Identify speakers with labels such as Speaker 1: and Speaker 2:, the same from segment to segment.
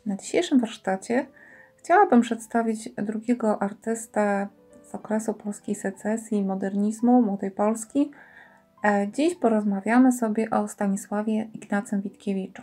Speaker 1: Na dzisiejszym warsztacie chciałabym przedstawić drugiego artystę z okresu polskiej secesji i modernizmu, Młodej Polski. Dziś porozmawiamy sobie o Stanisławie Ignacym Witkiewiczu.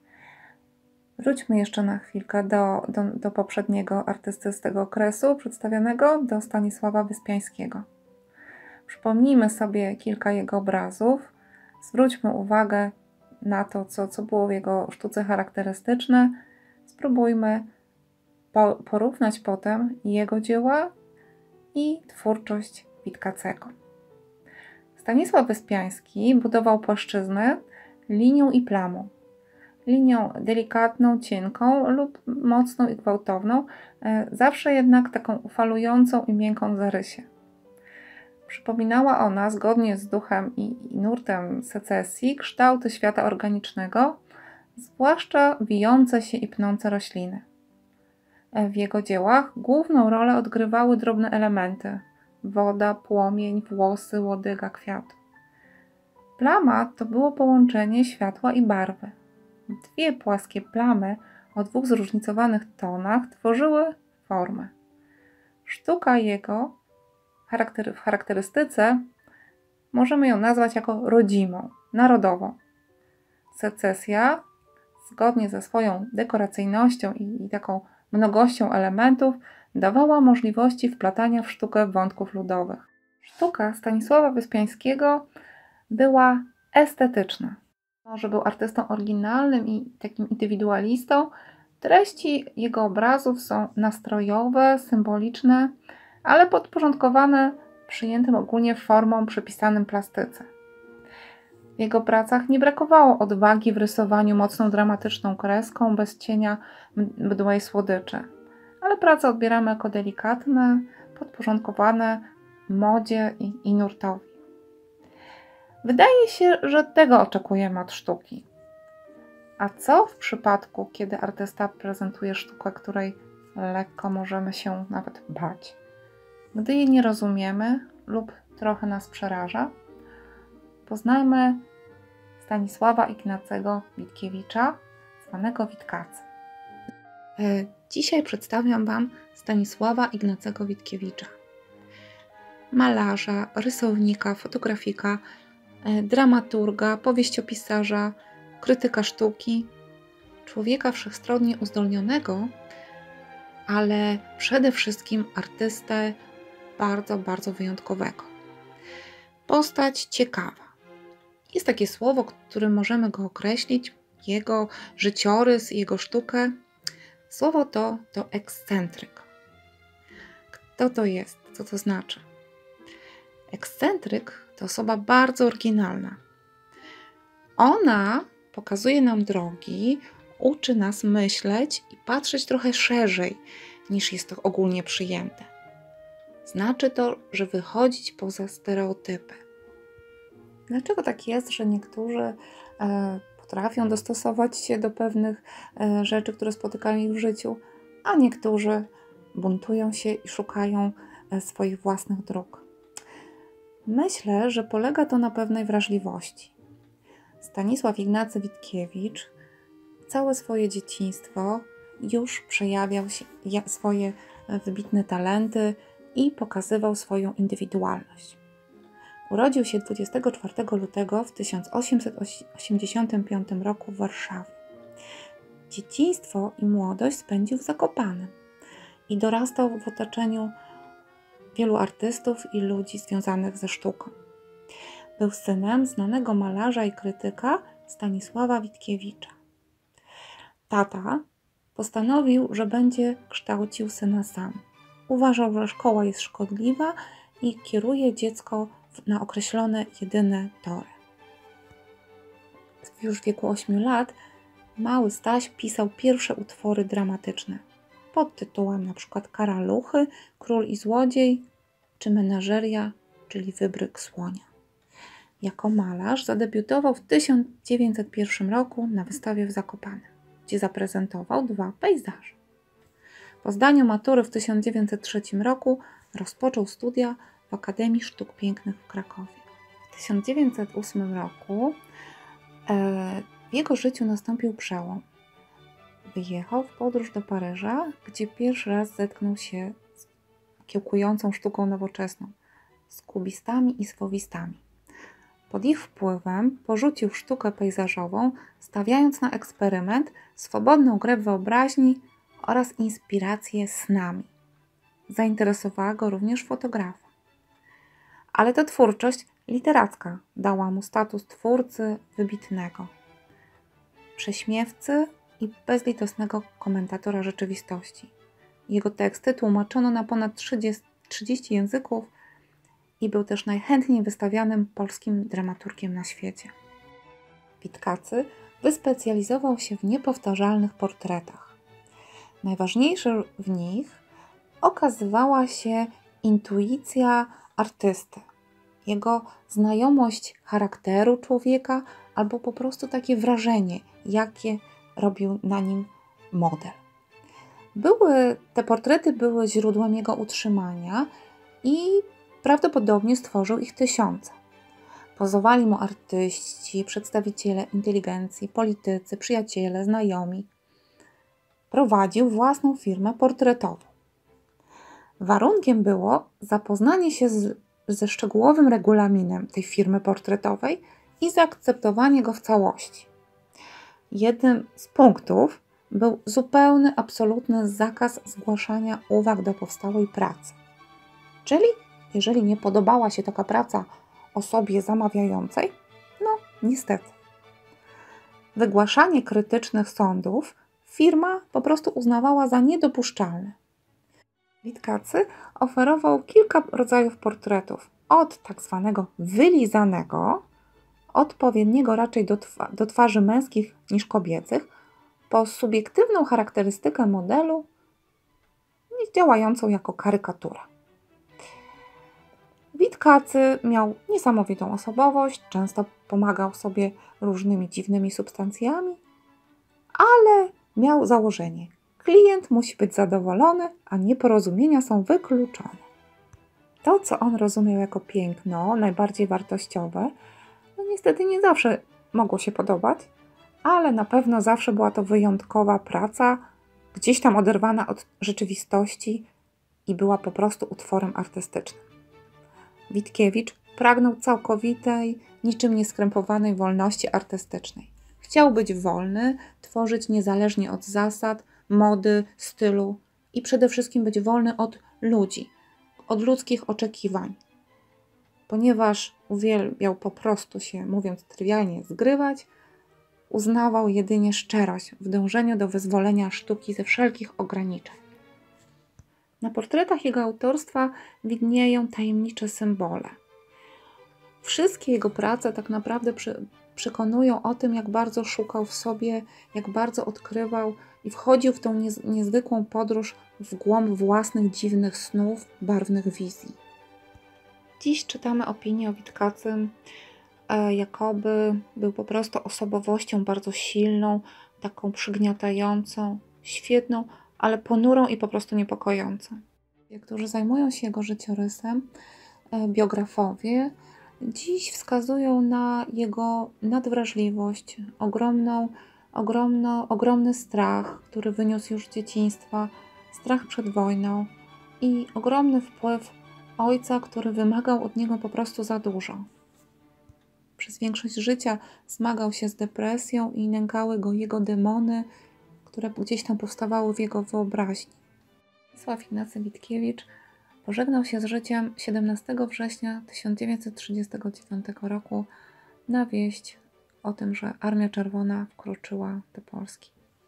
Speaker 1: Wróćmy jeszcze na chwilkę do poprzedniego artysty z tego okresu przedstawionego, do Stanisława Wyspiańskiego. Przypomnijmy sobie kilka jego obrazów, zwróćmy uwagę na to, co było w jego sztuce charakterystyczne. Spróbujmy porównać potem jego dzieła i twórczość Witkacego. Stanisław Wyspiański budował płaszczyznę linią i plamą. Linią delikatną, cienką lub mocną i gwałtowną, zawsze jednak taką falującą i miękką w zarysie. Przypominała ona, zgodnie z duchem i nurtem secesji, kształty świata organicznego, zwłaszcza wijące się i pnące rośliny. W jego dziełach główną rolę odgrywały drobne elementy: woda, płomień, włosy, łodyga, kwiat. Plama to było połączenie światła i barwy. Dwie płaskie plamy o dwóch zróżnicowanych tonach tworzyły formę. Sztuka jego w charakterystyce możemy ją nazwać jako rodzimą, narodową. Secesja, zgodnie ze swoją dekoracyjnością i taką mnogością elementów, dawała możliwości wplatania w sztukę wątków ludowych. Sztuka Stanisława Wyspiańskiego była estetyczna. Że był artystą oryginalnym i takim indywidualistą, treści jego obrazów są nastrojowe, symboliczne, ale podporządkowane przyjętym ogólnie formom przypisanym plastyce. W jego pracach nie brakowało odwagi w rysowaniu mocną dramatyczną kreską, bez cienia mdłej słodyczy, ale prace odbieramy jako delikatne, podporządkowane modzie i nurtowi. Wydaje się, że tego oczekujemy od sztuki. A co w przypadku, kiedy artysta prezentuje sztukę, której lekko możemy się nawet bać? Gdy jej nie rozumiemy lub trochę nas przeraża, poznajmy Stanisława Ignacego Witkiewicza, zwanego Witkacym. Dzisiaj przedstawiam Wam Stanisława Ignacego Witkiewicza. Malarza, rysownika, fotografika, dramaturga, powieściopisarza, krytyka sztuki, człowieka wszechstronnie uzdolnionego, ale przede wszystkim artystę bardzo, bardzo wyjątkowego. Postać ciekawa. Jest takie słowo, którym możemy go określić, jego życiorys, jego sztukę. Słowo to ekscentryk. Kto to jest? Co to znaczy? Ekscentryk to osoba bardzo oryginalna. Ona pokazuje nam drogi, uczy nas myśleć i patrzeć trochę szerzej, niż jest to ogólnie przyjęte. Znaczy to, że wychodzić poza stereotypy. Dlaczego tak jest, że niektórzy potrafią dostosować się do pewnych rzeczy, które spotykają ich w życiu, a niektórzy buntują się i szukają swoich własnych dróg? Myślę, że polega to na pewnej wrażliwości. Stanisław Ignacy Witkiewicz całe swoje dzieciństwo już przejawiał swoje wybitne talenty i pokazywał swoją indywidualność. Urodził się 24 lutego w 1885 roku w Warszawie. Dzieciństwo i młodość spędził w Zakopanem i dorastał w otoczeniu wielu artystów i ludzi związanych ze sztuką. Był synem znanego malarza i krytyka Stanisława Witkiewicza. Tata postanowił, że będzie kształcił syna sam. Uważał, że szkoła jest szkodliwa i kieruje dziecko na określone, jedyne tory. Już w wieku 8 lat mały Staś pisał pierwsze utwory dramatyczne pod tytułem np. Karaluchy, Król i Złodziej czy Menażeria, czyli Wybryk Słonia. Jako malarz zadebiutował w 1901 roku na wystawie w Zakopanem, gdzie zaprezentował 2 pejzaże. Po zdaniu matury w 1903 roku rozpoczął studia w Akademii Sztuk Pięknych w Krakowie. W 1908 roku w jego życiu nastąpił przełom. wyjechał w podróż do Paryża, gdzie pierwszy raz zetknął się z kiełkującą sztuką nowoczesną, z kubistami i swowistami. Pod ich wpływem porzucił sztukę pejzażową, stawiając na eksperyment, swobodną grę w wyobraźni oraz inspirację snami. Zainteresowała go również fotografia. Ale to twórczość literacka dała mu status twórcy wybitnego, prześmiewcy i bezlitosnego komentatora rzeczywistości. Jego teksty tłumaczono na ponad 30 języków i był też najchętniej wystawianym polskim dramaturgiem na świecie. Witkacy wyspecjalizował się w niepowtarzalnych portretach. Najważniejsze w nich okazywała się intuicja artysty, jego znajomość charakteru człowieka albo po prostu takie wrażenie, jakie robił na nim model. Te portrety były źródłem jego utrzymania i prawdopodobnie stworzył ich tysiące. Pozowali mu artyści, przedstawiciele inteligencji, politycy, przyjaciele, znajomi. Prowadził własną firmę portretową. Warunkiem było zapoznanie się ze szczegółowym regulaminem tej firmy portretowej i zaakceptowanie go w całości. Jednym z punktów był zupełny, absolutny zakaz zgłaszania uwag do powstałej pracy. Czyli jeżeli nie podobała się taka praca osobie zamawiającej, no niestety. Wygłaszanie krytycznych sądów firma po prostu uznawała za niedopuszczalne. Witkacy oferował kilka rodzajów portretów, od tak zwanego wylizanego, odpowiedniego raczej do twarzy męskich niż kobiecych, po subiektywną charakterystykę modelu działającą jako karykatura. Witkacy miał niesamowitą osobowość, często pomagał sobie różnymi dziwnymi substancjami, ale miał założenie: klient musi być zadowolony, a nieporozumienia są wykluczone. To, co on rozumiał jako piękno, najbardziej wartościowe, no niestety nie zawsze mogło się podobać, ale na pewno zawsze była to wyjątkowa praca, gdzieś tam oderwana od rzeczywistości i była po prostu utworem artystycznym. Witkiewicz pragnął całkowitej, niczym nieskrępowanej wolności artystycznej. Chciał być wolny, tworzyć niezależnie od zasad, mody, stylu i przede wszystkim być wolny od ludzi, od ludzkich oczekiwań. Ponieważ uwielbiał po prostu się, mówiąc trywialnie, zgrywać, uznawał jedynie szczerość w dążeniu do wyzwolenia sztuki ze wszelkich ograniczeń. Na portretach jego autorstwa widnieją tajemnicze symbole. Wszystkie jego prace tak naprawdę przekonują o tym, jak bardzo szukał w sobie, jak bardzo odkrywał i wchodził w tą niezwykłą podróż w głąb własnych dziwnych snów, barwnych wizji. Dziś czytamy opinię o Witkacym, jakoby był po prostu osobowością bardzo silną, taką przygniatającą, świetną, ale ponurą i po prostu niepokojącą. Którzy zajmują się jego życiorysem, biografowie, dziś wskazują na jego nadwrażliwość, ogromny strach, który wyniósł już z dzieciństwa, strach przed wojną i ogromny wpływ ojca, który wymagał od niego po prostu za dużo. Przez większość życia zmagał się z depresją i nękały go jego demony, które gdzieś tam powstawały w jego wyobraźni. Stanisław Ignacy Witkiewicz pożegnał się z życiem 17 września 1939 roku na wieść o tym, że Armia Czerwona wkroczyła do Polski.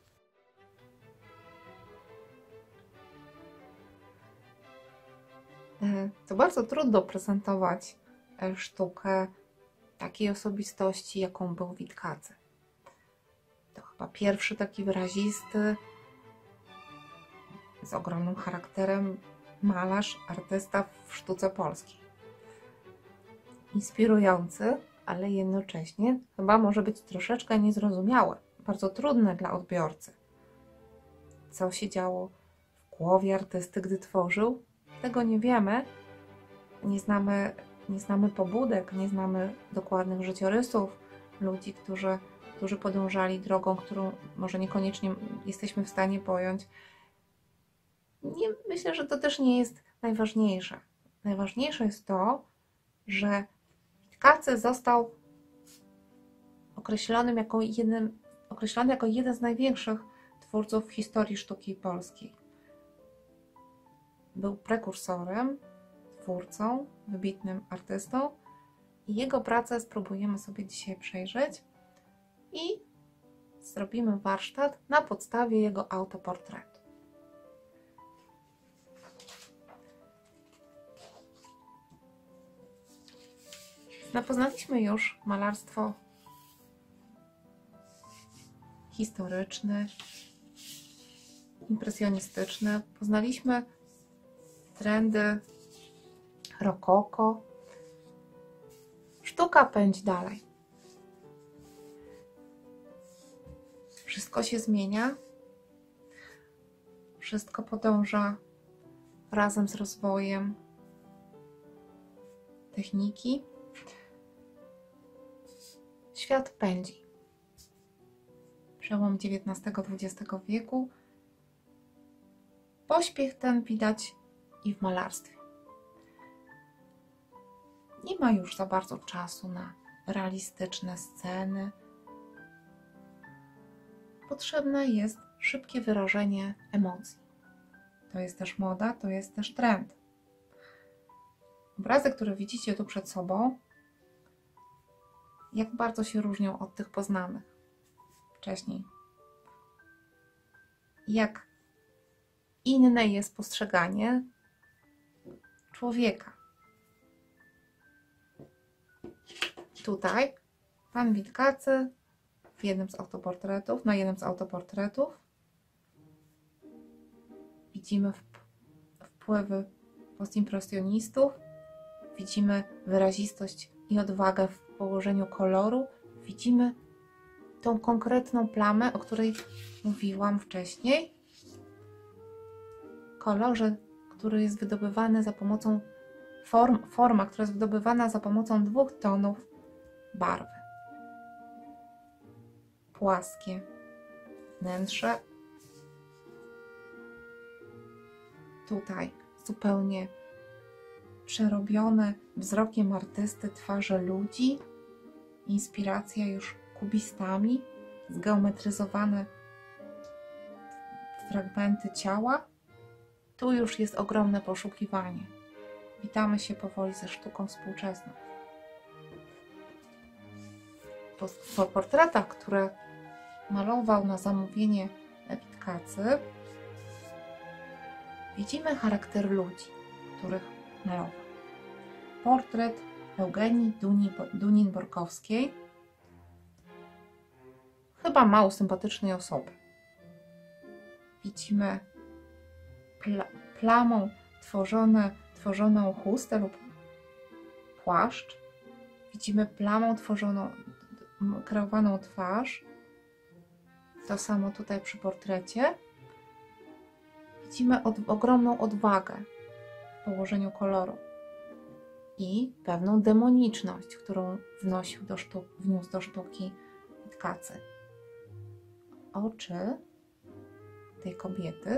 Speaker 1: To bardzo trudno prezentować sztukę takiej osobistości, jaką był Witkacy. To chyba pierwszy taki wyrazisty, z ogromnym charakterem malarz, artysta w sztuce polskiej. Inspirujący, ale jednocześnie chyba może być troszeczkę niezrozumiałe, bardzo trudne dla odbiorcy. Co się działo w głowie artysty, gdy tworzył? Tego nie wiemy. Nie znamy pobudek, nie znamy dokładnych życiorysów ludzi, którzy którzy podążali drogą, którą może niekoniecznie jesteśmy w stanie pojąć. Myślę, że to też nie jest najważniejsze. Najważniejsze jest to, że Witkacy został określony jako jeden z największych twórców w historii sztuki polskiej. Był prekursorem, twórcą, wybitnym artystą i jego pracę spróbujemy sobie dzisiaj przejrzeć i zrobimy warsztat na podstawie jego autoportretu. Poznaliśmy już malarstwo historyczne, impresjonistyczne. Poznaliśmy trendy rokoko. Sztuka pędzi dalej. Wszystko się zmienia. Wszystko podąża razem z rozwojem techniki. Świat pędzi. Przełom XIX-XX wieku. Pośpiech ten widać i w malarstwie. Nie ma już za bardzo czasu na realistyczne sceny. Potrzebne jest szybkie wyrażenie emocji. To jest też moda, to jest też trend. Obrazy, które widzicie tu przed sobą, jak bardzo się różnią od tych poznanych wcześniej. Jak inne jest postrzeganie człowieka. Tutaj pan Witkacy na jednym z autoportretów widzimy wpływy postimpresjonistów, widzimy wyrazistość i odwagę w położeniu koloru, widzimy tą konkretną plamę, o której mówiłam wcześniej. Kolorze, który jest wydobywany za pomocą forma, która jest wydobywana za pomocą 2 tonów barwy. Płaskie wnętrze. Tutaj zupełnie przerobione wzrokiem artysty twarze ludzi. Inspiracja już kubistami, zgeometryzowane fragmenty ciała. Tu już jest ogromne poszukiwanie. Witamy się powoli ze sztuką współczesną. Po portretach, które malował na zamówienie Witkacy, widzimy charakter ludzi, których malował. Portret Eugenii Dunin-Borkowskiej, chyba mało sympatycznej osoby. Widzimy plamą tworzoną chustę lub płaszcz. Widzimy plamą kreowaną twarz. To samo tutaj przy portrecie. Widzimy ogromną odwagę w położeniu koloru i pewną demoniczność, którą wniósł do sztuki Witkacy. Oczy tej kobiety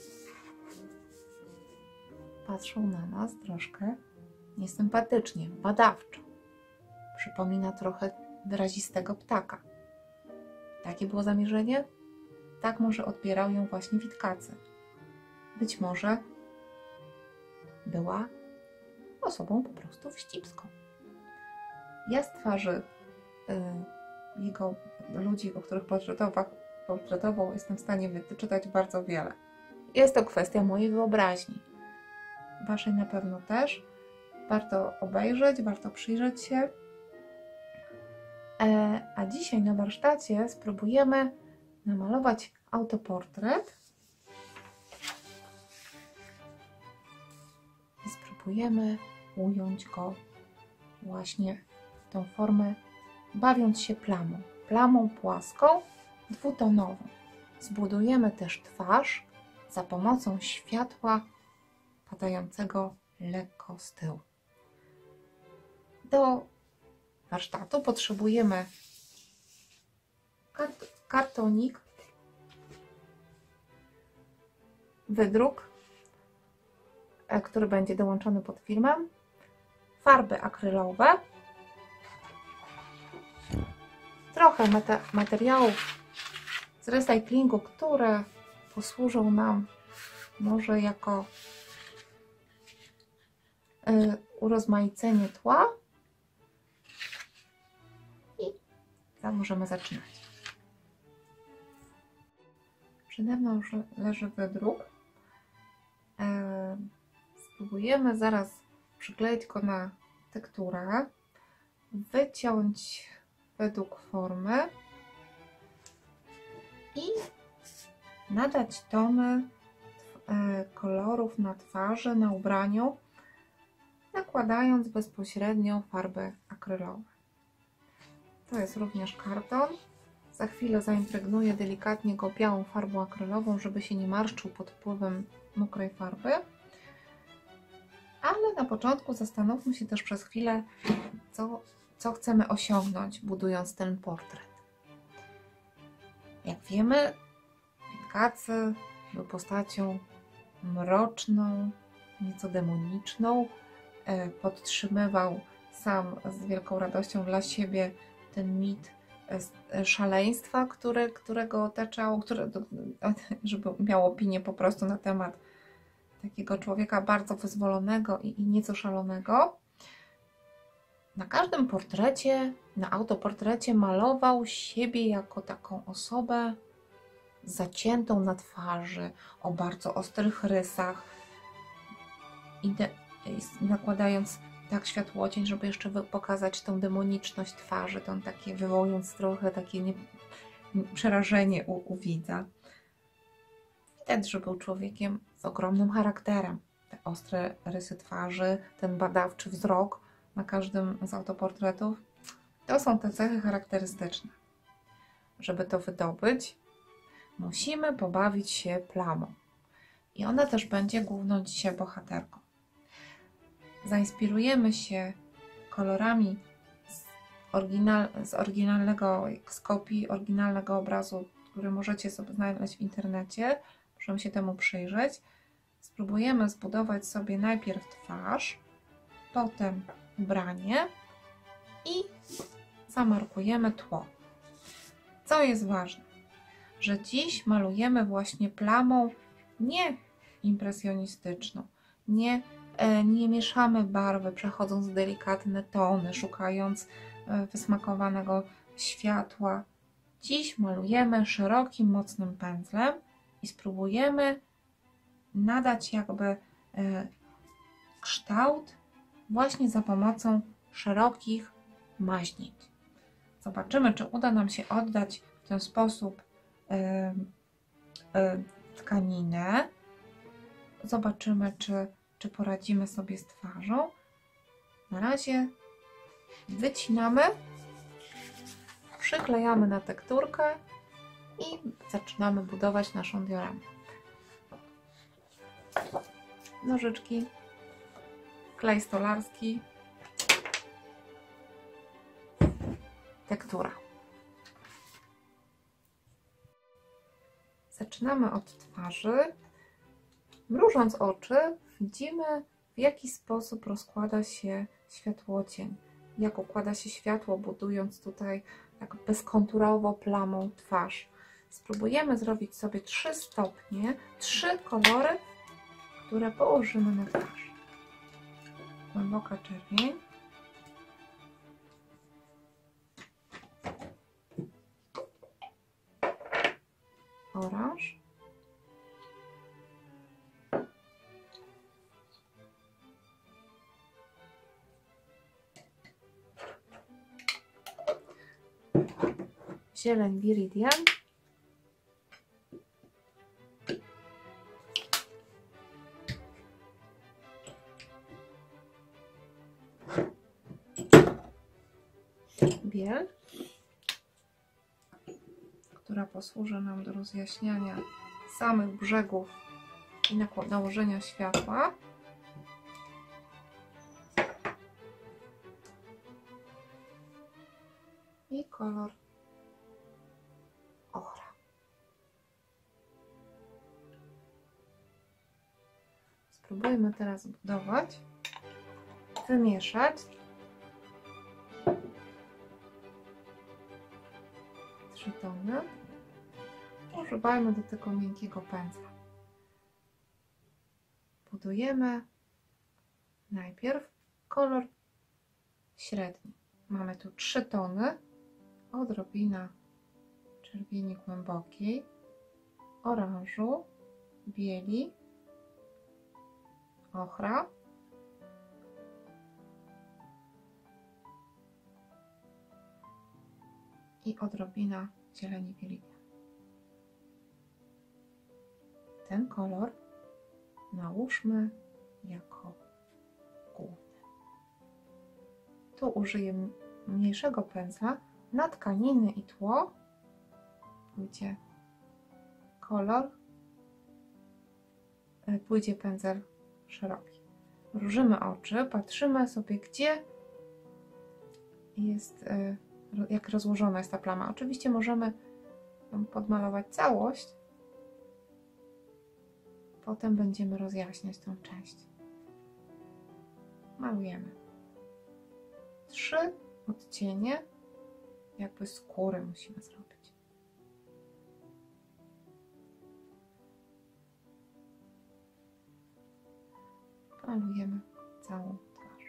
Speaker 1: patrzą na nas troszkę niesympatycznie, badawczo. Przypomina trochę wyrazistego ptaka. Takie było zamierzenie? Tak może odbierał ją właśnie Witkacy. Być może była osobą po prostu wścibską. Ja z twarzy jego ludzi, o których portretował, jestem w stanie wyczytać bardzo wiele. Jest to kwestia mojej wyobraźni. Waszej na pewno też. Warto obejrzeć, warto przyjrzeć się. A dzisiaj na warsztacie spróbujemy namalować autoportret i spróbujemy ująć go właśnie w tą formę, bawiąc się plamą płaską, 2-tonową. Zbudujemy też twarz za pomocą światła padającego lekko z tyłu. Do warsztatu potrzebujemy kartonik, wydruk, który będzie dołączony pod filmem, farby akrylowe, trochę materiałów z recyklingu, które posłużą nam może jako urozmaicenie tła i tak możemy zaczynać. Przede mną już leży wydruk. Spróbujemy zaraz przykleić go na tekturę, wyciąć według formy i nadać tony kolorów na twarzy, na ubraniu, nakładając bezpośrednio farby akrylowe. To jest również karton. Za chwilę zaimpregnuję delikatnie go białą farbą akrylową, żeby się nie marszczył pod wpływem mokrej farby. Ale na początku zastanówmy się też przez chwilę, co chcemy osiągnąć, budując ten portret. Jak wiemy, Pinkacy był postacią mroczną, nieco demoniczną. Podtrzymywał sam z wielką radością dla siebie ten mit szaleństwa, które go otaczało, żeby miał opinię po prostu na temat takiego człowieka bardzo wyzwolonego i nieco szalonego. Na każdym portrecie, na autoportrecie malował siebie jako taką osobę zaciętą na twarzy, o bardzo ostrych rysach, nakładając tak światłocień, żeby jeszcze pokazać tą demoniczność twarzy, wywołując trochę takie przerażenie u widza. Widać, że był człowiekiem z ogromnym charakterem. Te ostre rysy twarzy, ten badawczy wzrok na każdym z autoportretów, to są te cechy charakterystyczne. Żeby to wydobyć, musimy pobawić się plamą. I ona też będzie główną dzisiaj bohaterką. Zainspirujemy się kolorami z kopii oryginalnego obrazu, który możecie sobie znaleźć w internecie. Możemy się temu przyjrzeć. Spróbujemy zbudować sobie najpierw twarz, potem ubranie i zamarkujemy tło. Co jest ważne, że dziś malujemy właśnie plamą nie impresjonistyczną, nie mieszamy barwy, przechodząc delikatne tony, szukając wysmakowanego światła. Dziś malujemy szerokim, mocnym pędzlem i spróbujemy nadać jakby kształt właśnie za pomocą szerokich maźnic. Zobaczymy, czy uda nam się oddać w ten sposób tkaninę. Zobaczymy, czy poradzimy sobie z twarzą. Na razie wycinamy, przyklejamy na tekturkę i zaczynamy budować naszą dioramę. Nożyczki, klej stolarski, tektura. Zaczynamy od twarzy. Mrużąc oczy, widzimy, w jaki sposób rozkłada się światłocień, jak układa się światło, budując tutaj tak bezkonturowo plamą twarz. Spróbujemy zrobić sobie 3 stopnie, 3 kolory, które położymy na twarz. Głęboka czerwień, oranż, zieleń wiridian, biel, która posłuży nam do rozjaśniania samych brzegów i nałożenia światła. I kolor spróbujmy teraz budować, wymieszać. 3 tony. Używajmy do tego miękkiego pędzla. Budujemy najpierw kolor średni. Mamy tu 3 tony, odrobina czerwieni głębokiej, oranżu, bieli, ochra, i odrobina zieleni wielinia. Ten kolor nałóżmy jako główny. Tu użyję mniejszego pędzla. Na tkaniny i tło pójdzie pędzel szeroki. Mrużymy oczy, patrzymy sobie, gdzie jest, jak rozłożona jest ta plama. Oczywiście możemy podmalować całość, potem będziemy rozjaśniać tą część. Malujemy 3 odcienie, jakby skóry musimy zrobić. Malujemy całą twarz.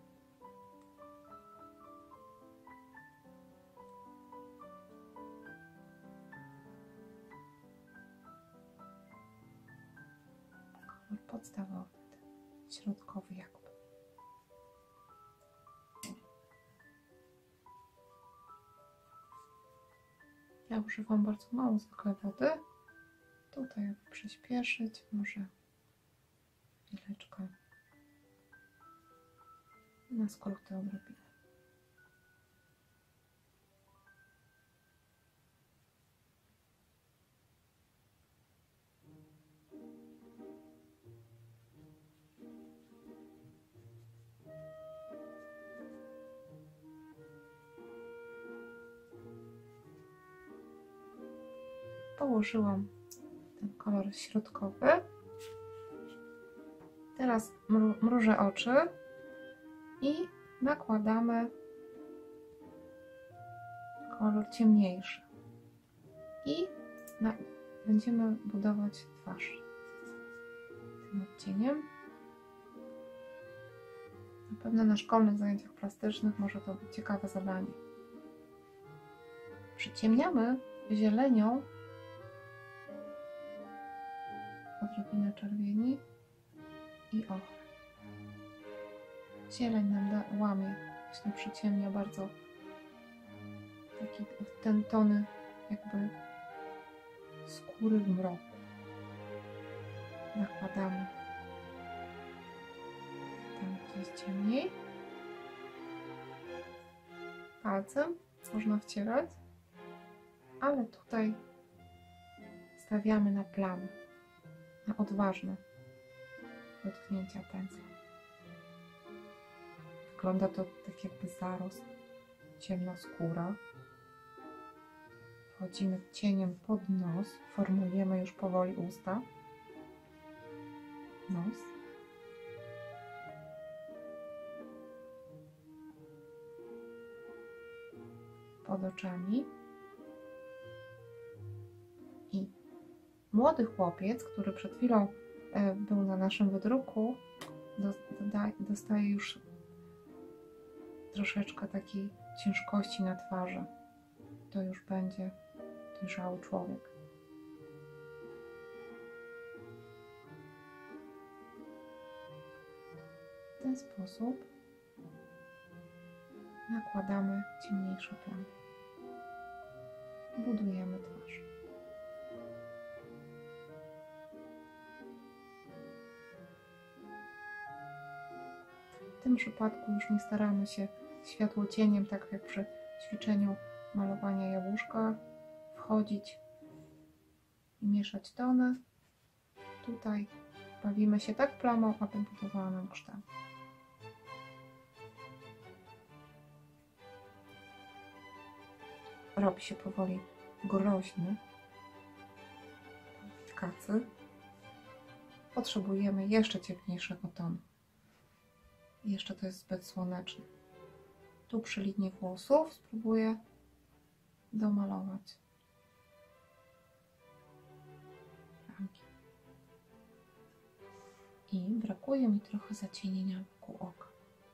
Speaker 1: Kolor podstawowy, środkowy jakby. Ja używam bardzo mało zwykłej wody. Tutaj, aby przyspieszyć, może chwileczkę na skróty odrobinę. Położyłam ten kolor środkowy. Teraz mrużę oczy i nakładamy kolor ciemniejszy. I będziemy budować twarz tym odcieniem. Na pewno na szkolnych zajęciach plastycznych może to być ciekawe zadanie. Przyciemniamy zielenią odrobinę czerwieni i ochry. Zieleń nam łamie, właśnie przyciemnia bardzo ten tony jakby skóry w mroku. Nakładamy tam, gdzie jest ciemniej. Palcem można wcierać, ale tutaj stawiamy na plamy, na odważne dotknięcia pędzla. Wygląda to tak jakby zarost, ciemna skóra. Wchodzimy cieniem pod nos, formujemy już powoli usta, nos. Pod oczami. I młody chłopiec, który przed chwilą był na naszym wydruku, dostaje już troszeczkę takiej ciężkości na twarzy. To już będzie dojrzały człowiek. W ten sposób nakładamy ciemniejsze plamy. Budujemy twarz. W tym przypadku już nie staramy się światłocieniem, tak jak przy ćwiczeniu malowania jabłuszka, wchodzić i mieszać tony. Tutaj bawimy się tak plamą, aby budowała nam kształt. Robi się powoli groźny. Kacy. potrzebujemy jeszcze ciemniejszego tonu. Jeszcze to jest zbyt słoneczne. Tu przy linii włosów spróbuję domalować ramki. I brakuje mi trochę zacienienia wokół oka.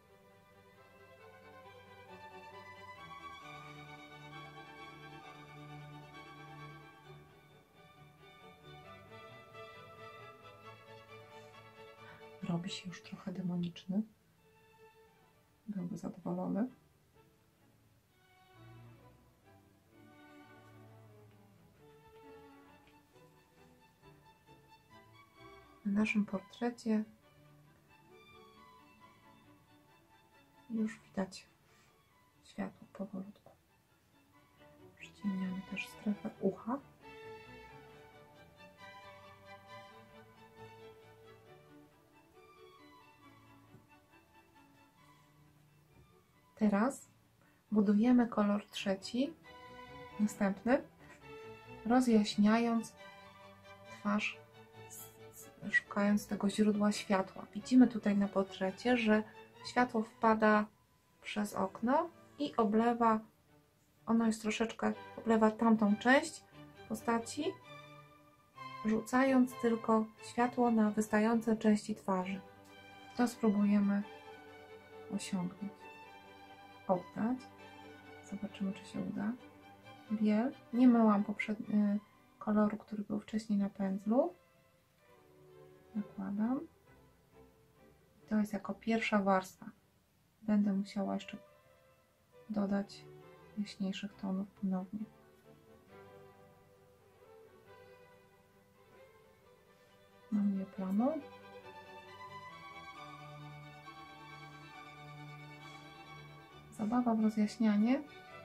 Speaker 1: Robi się już trochę demoniczny. Byłby zadowolony. Na naszym portrecie już widać światło powolutku. Przyciemniamy też strefę ucha. Teraz budujemy kolor trzeci, następny, rozjaśniając twarz, szukając tego źródła światła. Widzimy tutaj na portrecie, że światło wpada przez okno i oblewa, ono jest troszeczkę, oblewa tamtą część postaci, rzucając tylko światło na wystające części twarzy. To spróbujemy osiągnąć. Oddać. Zobaczymy, czy się uda. Biel. Nie myłam koloru, który był wcześniej na pędzlu. Nakładam. To jest jako pierwsza warstwa. Będę musiała jeszcze dodać jaśniejszych tonów ponownie. Maluję plamą. Zabawa w rozjaśnianie.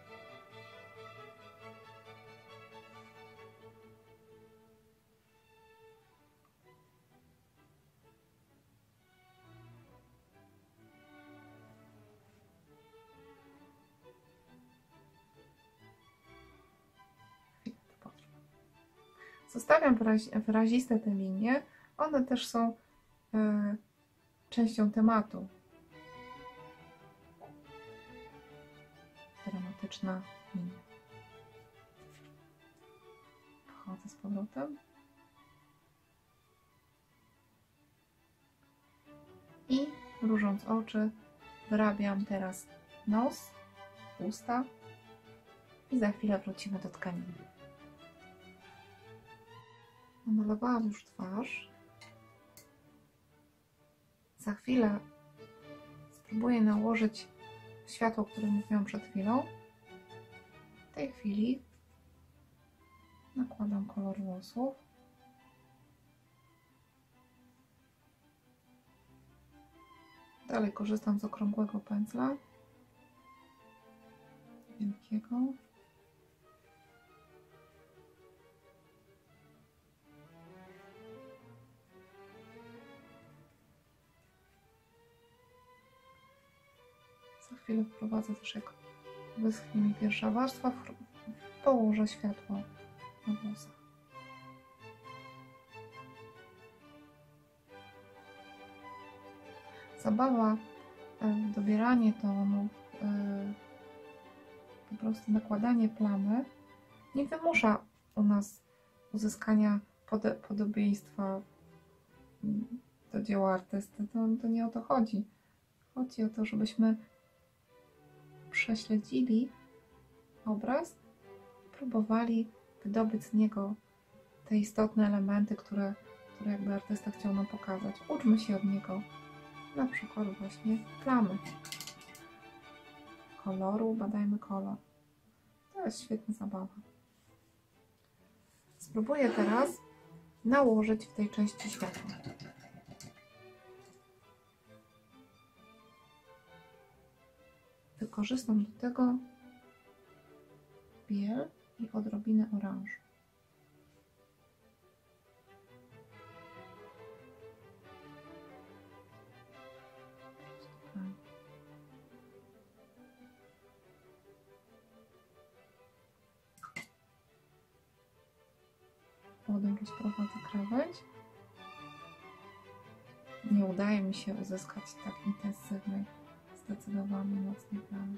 Speaker 1: Zostawiam wyraziste te linie. One też są częścią tematu. Dramatyczna linia. Wchodzę z powrotem. I mrużąc oczy, wyrabiam teraz nos, usta i za chwilę wrócimy do tkaniny. Namalowałam już twarz. Za chwilę spróbuję nałożyć światło, o którym mówiłam przed chwilą. W tej chwili nakładam kolor włosów. Dalej korzystam z okrągłego pędzla, wielkiego. Za chwilę wprowadzę też, jak wyschnie mi pierwsza warstwa, położę światło na włosach. Zabawa w dobieranie tonów, po prostu nakładanie plamy nie wymusza u nas uzyskania podobieństwa do dzieła artysty. To nie o to chodzi. Chodzi o to, żebyśmy prześledzili obraz i próbowali wydobyć z niego te istotne elementy, które jakby artysta chciał nam pokazać. Uczmy się od niego. Na przykład właśnie plamy. Koloru, badajmy kolor. To jest świetna zabawa. Spróbuję teraz nałożyć w tej części światło. Wykorzystam do tego biel i odrobinę oranżu. Wodą rozprowadzę krawędź. nie udaje mi się uzyskać tak intensywnej, zdecydowanie mocnej plamy.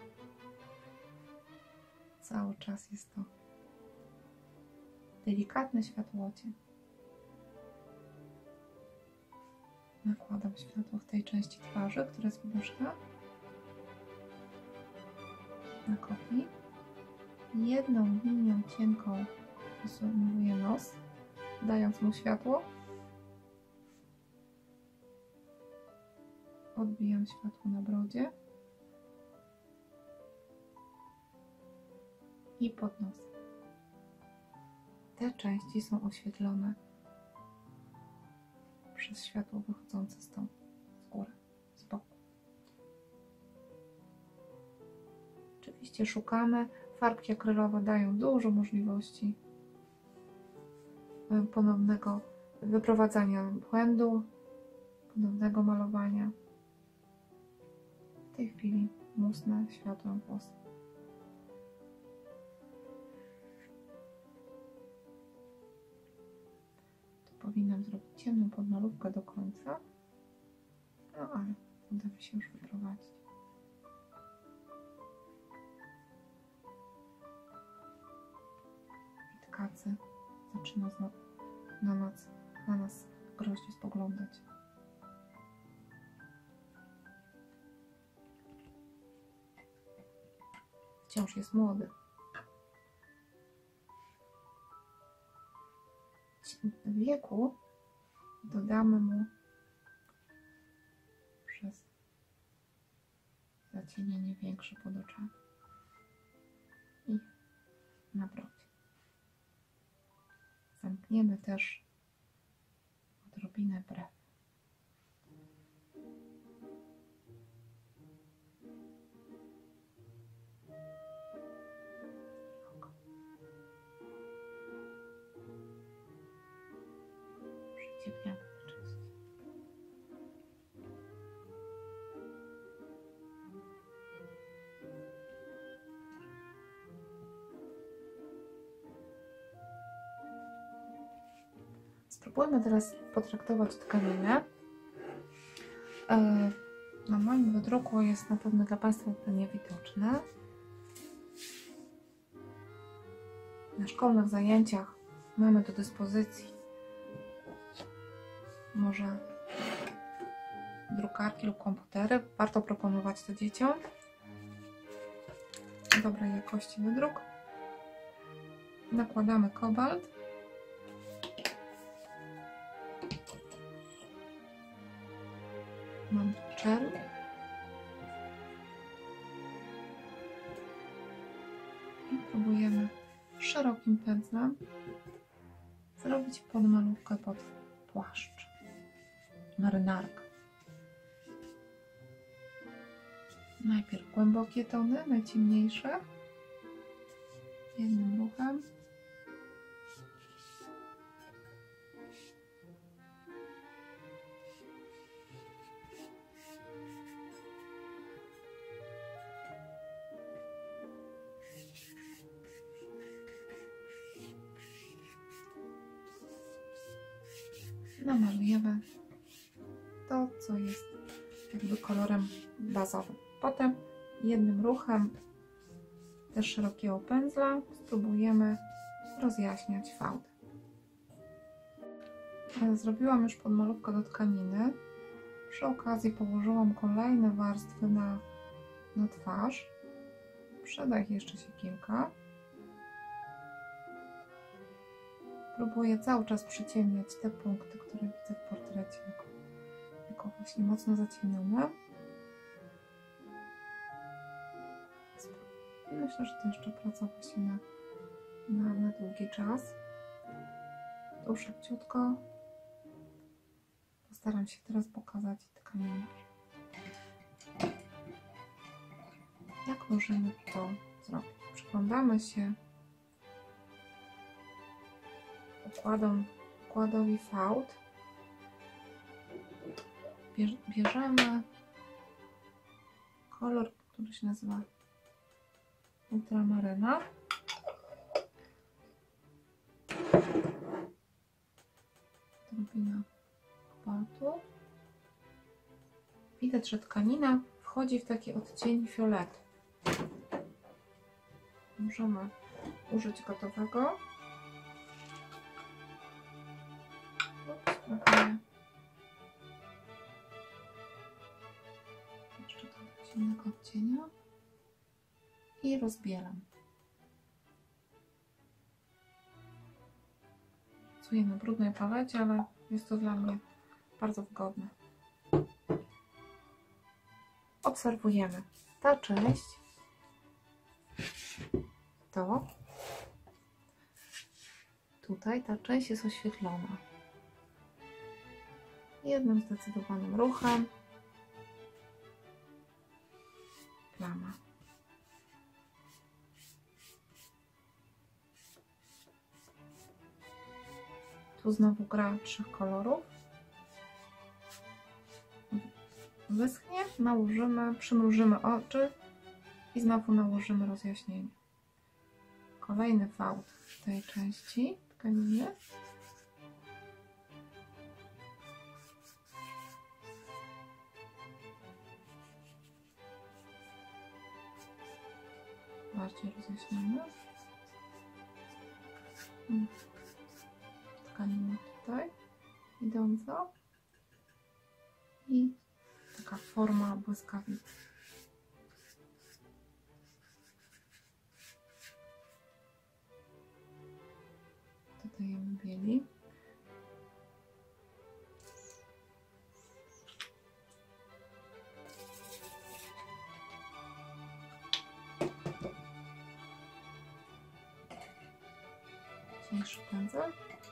Speaker 1: Cały czas jest to delikatny światłocień. Nakładam światło w tej części twarzy, która jest widoczna na kopii. Jedną linią cienką wysumuję nos, dając mu światło. Odbijam światło na brodzie i pod nosem. Te części są oświetlone przez światło wychodzące stąd, z góry, z boku. Oczywiście szukamy. Farbki akrylowe dają dużo możliwości ponownego wyprowadzania błędu, ponownego malowania. W tej chwili musnę światłem włosy. Tu powinnam zrobić ciemną podmalówkę do końca, no ale uda mi się już wyprowadzić. Witkacy zaczyna na nas groźnie spoglądać. Wciąż jest młody. W wieku dodamy mu przez zacienienie większe pod oczami i na brodzie. Zamkniemy też odrobinę brew. Przyciemniamy na części. Spróbujmy teraz potraktować tkaninę. Na moim wydruku jest na pewno dla Państwa to niewidoczne. Na szkolnych zajęciach mamy do dyspozycji może drukarki lub komputery. Warto proponować to dzieciom. Dobrej jakości wydruk. Nakładamy kobalt. Mam czerń. I próbujemy szerokim pędzlem zrobić podmalówkę pod płaszcz, marynarkę. Najpierw głębokie tony, najciemniejsze, jednym ruchem. Namalujemy to, co jest jakby kolorem bazowym. Potem jednym ruchem też szerokiego pędzla spróbujemy rozjaśniać fałdy. Zrobiłam już podmalówkę do tkaniny. Przy okazji położyłam kolejne warstwy na twarz. Przyda ich jeszcze się kilka. Próbuję cały czas przyciemniać te punkty, które widzę w portrecie, jako właśnie mocno zacienione. I myślę, że to jeszcze praca właśnie na długi czas. Tu szybciutko. Postaram się teraz pokazać tkaninę. Jak możemy to zrobić? Przyglądamy się układowi fałd. Bierzemy kolor, który się nazywa ultramaryna. Odrobina kobaltu. widać, że tkanina wchodzi w taki odcień fioletu. Możemy użyć gotowego. Jeszcze do ciemnego odcienia i rozbieram. Pracuję na brudnej palecie, ale jest to dla mnie bardzo wygodne. Obserwujemy. Ta część to tutaj ta część jest oświetlona. Jednym zdecydowanym ruchem plama. Tu znowu gra 3 kolorów. Wyschnie, nałożymy, przymrużymy oczy i znowu nałożymy rozjaśnienie. Kolejny fałd w tej części tkaniny. Bardziej rozjaśniamy. Tkanina tutaj idąca i taka forma błyskawicy. Dodajemy bieli. Cieńszy pędzel.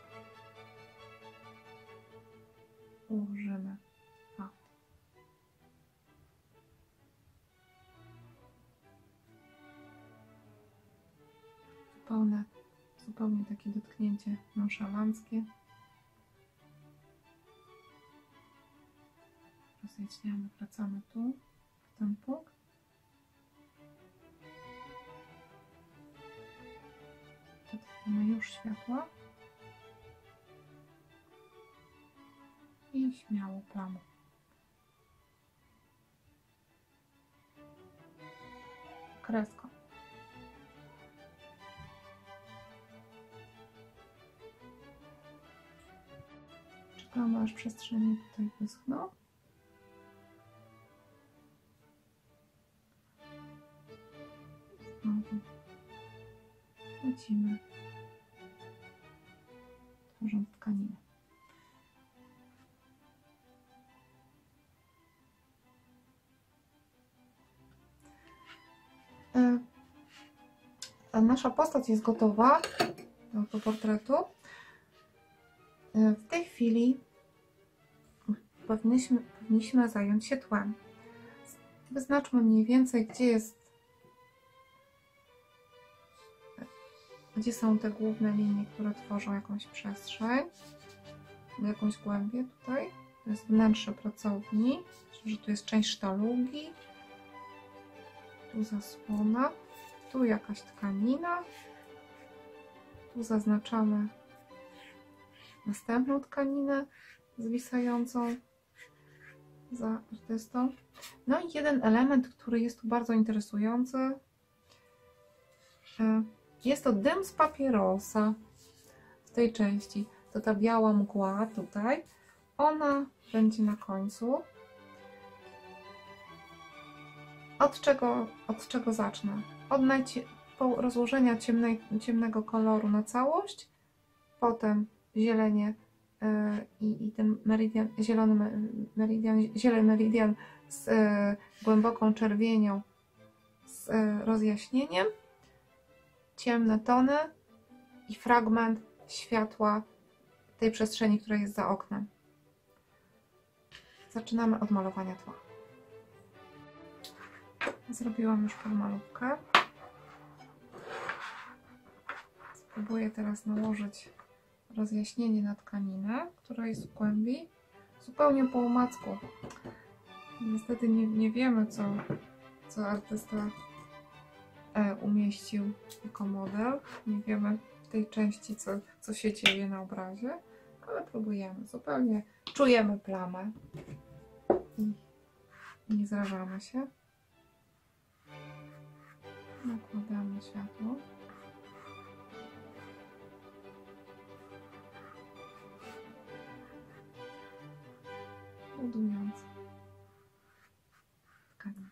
Speaker 1: Ułożymy zupełnie takie dotknięcie nonszalanckie. Rozjaśniamy, wracamy tu, w ten punkt. Dodajemy już światła i śmiało plamę. Kreską. Czekamy, aż przestrzenie tutaj wyschną. Znowu lecimy, tworząc tkaninę. Nasza postać jest gotowa do autoportretu. W tej chwili powinniśmy zająć się tłem. Wyznaczmy mniej więcej, gdzie są te główne linie, które tworzą jakąś przestrzeń, jakąś głębię tutaj. To jest wnętrze pracowni, że tu jest część sztalugi, tu zasłona, tu jakaś tkanina, tu zaznaczamy następną tkaninę zwisającą za artystą. No i jeden element, który jest tu bardzo interesujący, jest to dym z papierosa w tej części. To ta biała mgła tutaj, ona będzie na końcu. Od czego zacznę? Od rozłożenia ciemnego koloru na całość, potem zielenie i ten meridian, zielony meridian z głęboką czerwienią z rozjaśnieniem, ciemne tony i fragment światła tej przestrzeni, która jest za oknem. Zaczynamy od malowania tła. Zrobiłam już podmalówkę. Spróbuję teraz nałożyć rozjaśnienie na tkaninę, która jest w głębi, zupełnie po omacku. Niestety nie wiemy, co artysta umieścił jako model. Nie wiemy w tej części, co się dzieje na obrazie, ale próbujemy. Zupełnie czujemy plamę i Nie zrażamy się. Nakładamy światło. Budując tkaninę.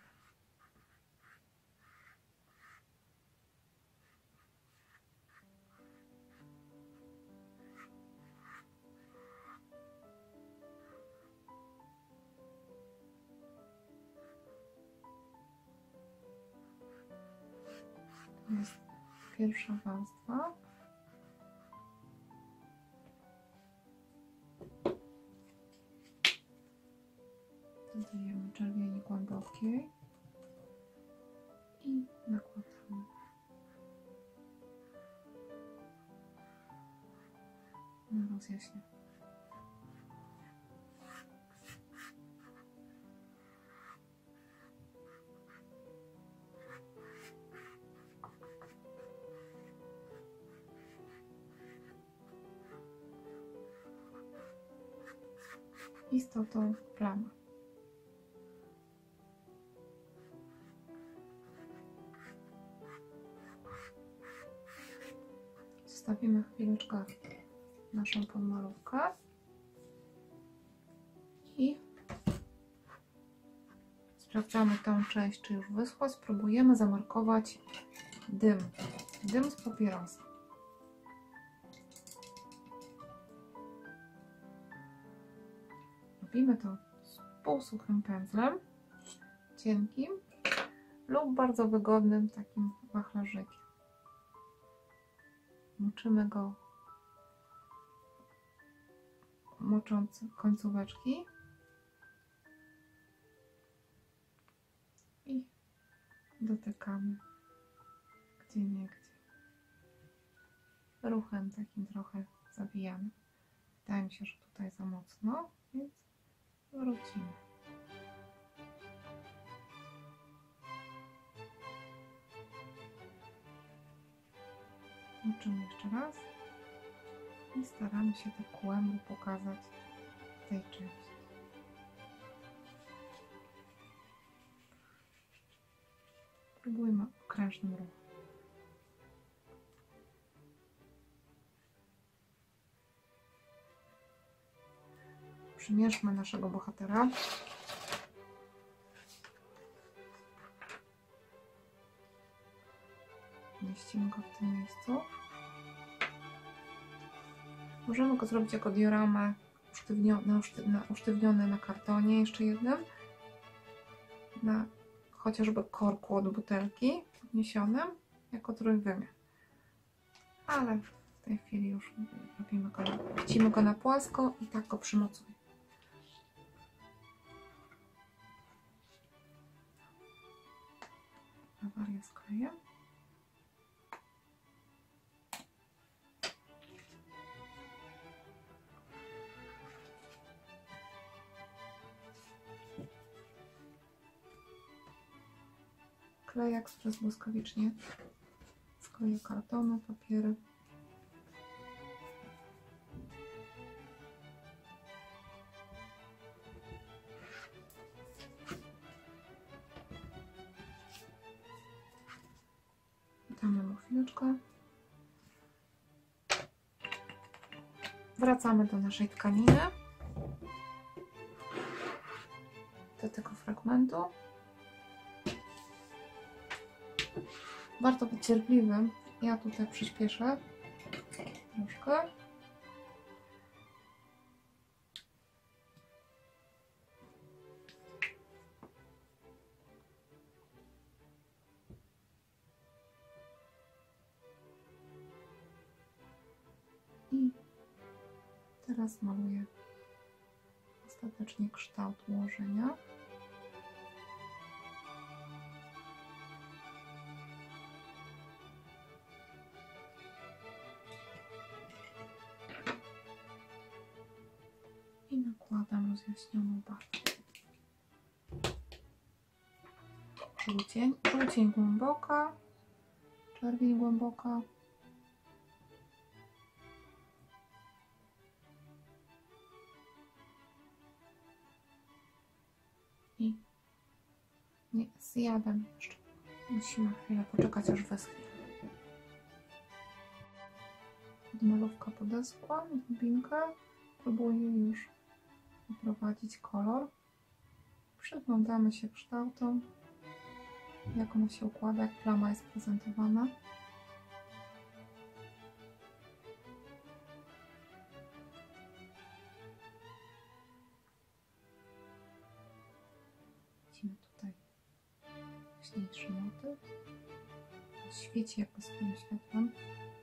Speaker 1: To jest pierwsza warstwa. Dodajemy czerwieni głębokiej i nakładamy na rozjaśnienie. Istotą plamy. Zostawimy chwileczkę naszą podmalówkę i sprawdzamy tę część, czy już wyschła. Spróbujemy zamarkować dym. Dym z papierosa. Robimy to z półsuchym pędzlem, cienkim lub bardzo wygodnym takim wachlarzykiem. Moczymy go, mocząc końcóweczki i dotykamy gdzieniegdzie. Ruchem takim trochę zawijamy. Wydaje mi się, że tutaj za mocno, więc wrócimy. Moczymy jeszcze raz i staramy się te kłęby pokazać w tej części. Próbujmy okrężnym ruchem. Przymierzmy naszego bohatera. Mieścimy go w tym miejscu. Możemy go zrobić jako dioramę usztywniony na kartonie, jeszcze jednym, na chociażby korku od butelki podniesionym, jako trójwymiar. Ale w tej chwili już robimy go, chcimy go na płasko i tak go przymocujemy. Awaria z klejem. Klej ekspres błyskawicznie skleję kartony, papiery. Damy mu chwileczkę. Wracamy do naszej tkaniny, do tego fragmentu. Warto być cierpliwym. Ja tutaj przyspieszę troszkę. I teraz maluję ostatecznie kształt ułożenia. I nakładam rozjaśnioną barwę. Żółcień głęboka, czerwień głęboka. I z jadem jeszcze. Musimy chwilę poczekać, aż wyschnie. Podmalówka podeschła, drobinkę. Próbuję już poprowadzić kolor. Przyglądamy się kształtom, jak ona się układa, jak plama jest prezentowana. Widzimy tutaj jaśniejszy motyw. Świeci jakby swoim światłem.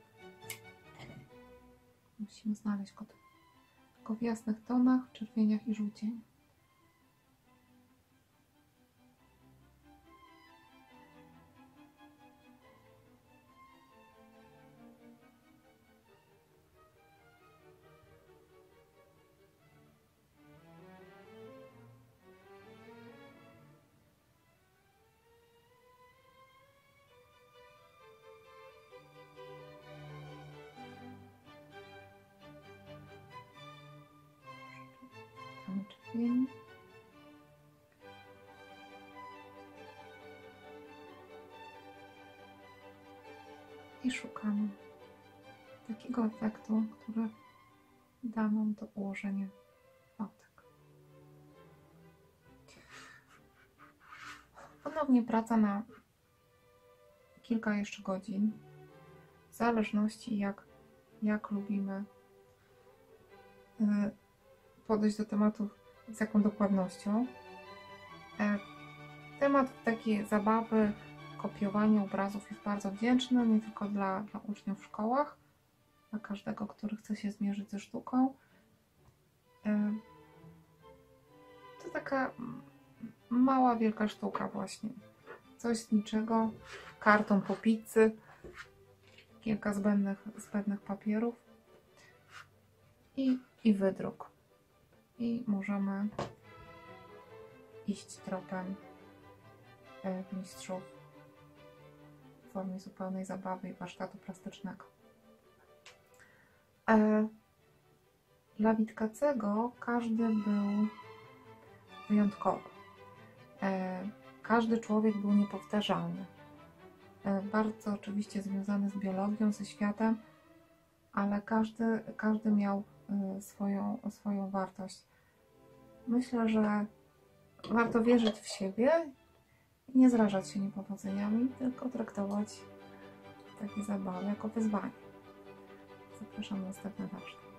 Speaker 1: Musimy znaleźć go tylko w jasnych tonach, czerwieniach i żółcieniach. Czerwieni. I szukamy takiego efektu, który da nam to ułożenie łatek. Ponownie praca na kilka jeszcze godzin, w zależności jak lubimy podejść do tematu, z jaką dokładnością. Temat takiej zabawy, kopiowania obrazów jest bardzo wdzięczny, nie tylko dla uczniów w szkołach, dla każdego, który chce się zmierzyć ze sztuką. To taka mała, wielka sztuka właśnie. Coś z niczego, karton po pizzy, kilka zbędnych papierów i wydruk. I możemy iść tropem mistrzów w formie zupełnej zabawy i warsztatu plastycznego. Dla Witkacego każdy był wyjątkowy. Każdy człowiek był niepowtarzalny. Bardzo oczywiście związany z biologią, ze światem, ale każdy miał swoją wartość. Myślę, że warto wierzyć w siebie i nie zrażać się niepowodzeniami, tylko traktować takie zabawy jako wyzwanie. Zapraszam na następny warsztat.